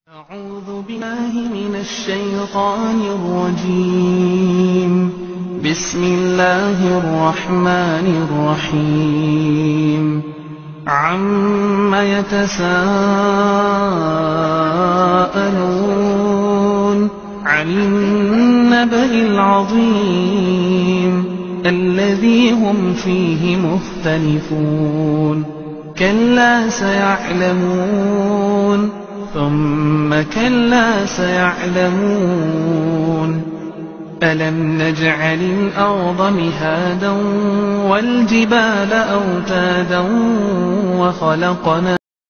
أعوذ بالله من الشيطان الرجيم. بسم الله الرحمن الرحيم. عم يتساءلون عن النبأ العظيم الذي هم فيه مختلفون. كلا سيعلمون ثم كلا سيعلمون. ألم نجعل الأرض مهادا والجبال أوتادا وخلقنا